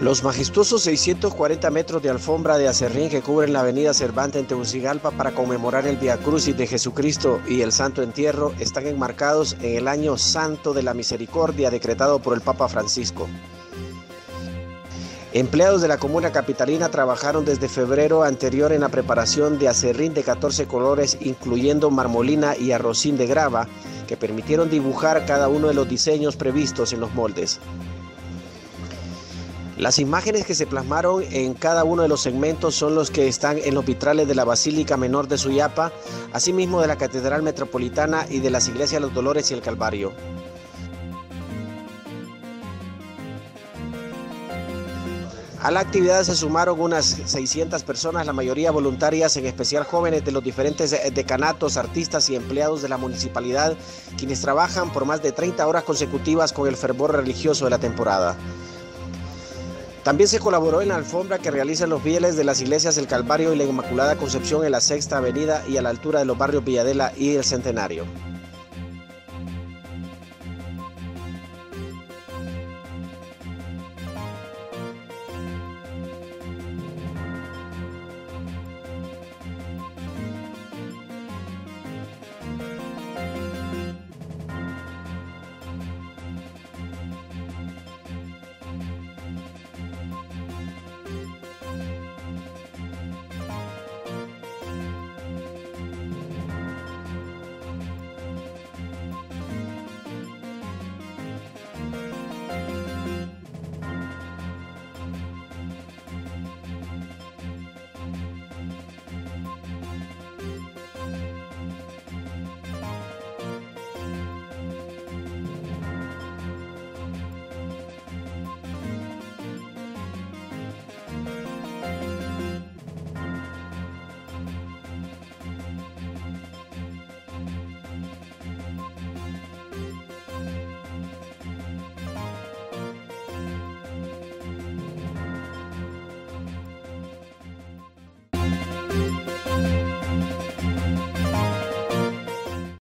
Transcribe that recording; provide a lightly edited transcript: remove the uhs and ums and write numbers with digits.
Los majestuosos 640 metros de alfombra de acerrín que cubren la avenida Cervantes en Tegucigalpa para conmemorar el Vía Crucis de Jesucristo y el Santo Entierro están enmarcados en el Año Santo de la Misericordia decretado por el Papa Francisco. Empleados de la comuna capitalina trabajaron desde febrero anterior en la preparación de acerrín de 14 colores, incluyendo marmolina y arrocín de grava, que permitieron dibujar cada uno de los diseños previstos en los moldes. Las imágenes que se plasmaron en cada uno de los segmentos son los que están en los vitrales de la Basílica Menor de Suyapa, asimismo de la Catedral Metropolitana y de las iglesias de los Dolores y el Calvario. A la actividad se sumaron unas 600 personas, la mayoría voluntarias, en especial jóvenes de los diferentes decanatos, artistas y empleados de la municipalidad, quienes trabajan por más de 30 horas consecutivas con el fervor religioso de la temporada. También se colaboró en la alfombra que realizan los fieles de las iglesias del Calvario y la Inmaculada Concepción en la Sexta Avenida y a la altura de los barrios Villadela y el Centenario.